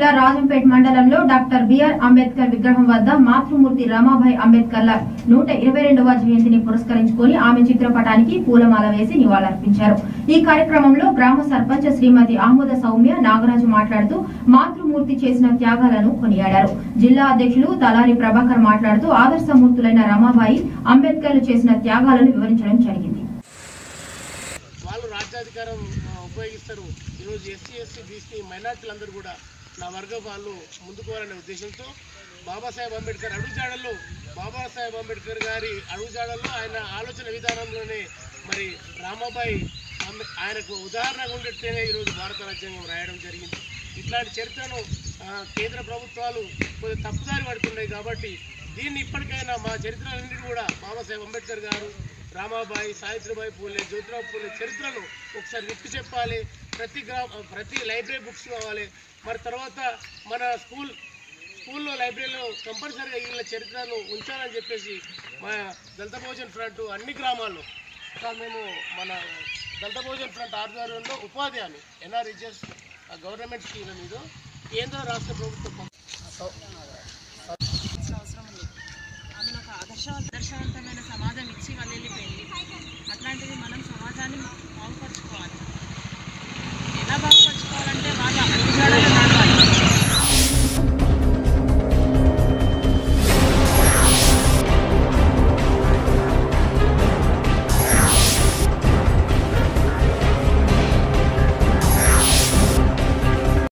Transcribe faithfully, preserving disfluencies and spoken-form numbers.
జిల్లా రాజంపేట మండలంలో doctor BR Ambedkar విగ్రహం వద్ద మాతృమూర్తి రమాబాయి అంబేద్కర్ల నూట ఇరవై రెండవ జయంతిని పురస్కరించుకుని ఆమె చిత్రపటానికి పూలమాల వేసి నివాళులర్పించారు। ఈ కార్యక్రమంలో గ్రామ సర్పంచ్ శ్రీమతి ఆమోద సౌమ్య నాగరాజు మాట్లాడుతూ మాతృమూర్తి చేసిన త్యాగాలను కొనియాడారు। జిల్లా అధ్యక్షులు తలారి ప్రభాకర్ మాట్లాడుతూ ఆదర్శమూర్తులైన రమాబాయి అంబేద్కర్లు చేసిన త్యాగాలను వివరించడం జరిగింది। రాజ్యాధికారం ఉపయోగిస్తారు। ఈరోజు ఎస్సీ ఎస్సీ బీసీ మైనార్టీలందరూ కూడా నా వర్గం వాళ్ళు ముందుకోవాలనే ఉద్దేశంతో బాబాసాహెబ్ అంబేద్కర్ అడుగుజాడల్లో బాబాసాహెబ్ అంబేద్కర్ గారి అడుగుజాడల్లో ఆయన ఆలోచన విధానంలోనే మరి రామాబాయి ఆయనకు ఉదాహరణగా ఉండేటేనే ఈరోజు భారత రాజ్యాంగం రాయడం జరిగింది। ఇట్లాంటి చరిత్రను కేంద్ర ప్రభుత్వాలు కొద్దిగా తప్పుదారి పడుతున్నాయి కాబట్టి దీన్ని ఇప్పటికైనా మా చరిత్రలన్నింటినీ కూడా బాబాసాహెబ్ అంబేద్కర్ గారు రామాబాయి సావిత్రిబాయి పూలే జ్యోతిరావు పూలే చరిత్రను ఒకసారి విప్పి చెప్పాలి। ప్రతి గ్రామ ప్రతి లైబ్రరీ బుక్స్ కావాలి। మరి తర్వాత మన స్కూల్ స్కూల్లో లైబ్రరీలో కంపల్సరీగా వీళ్ళ చరిత్రను ఉంచాలని చెప్పేసి మా దళిత బహుజన్ ఫ్రంట్ అన్ని గ్రామాల్లో సార్ మేము మన దళిత బహుజన్ ఫ్రంట్ ఆధ్వర్యంలో ఉపాధి హామీ ఎన్ఆర్ఈజెస్ గవర్నమెంట్ స్కీమ్ మీద కేంద్ర రాష్ట్ర ప్రభుత్వం అవసరం ఉంది। ఆమె నాకు ఆదర్శవంతమైన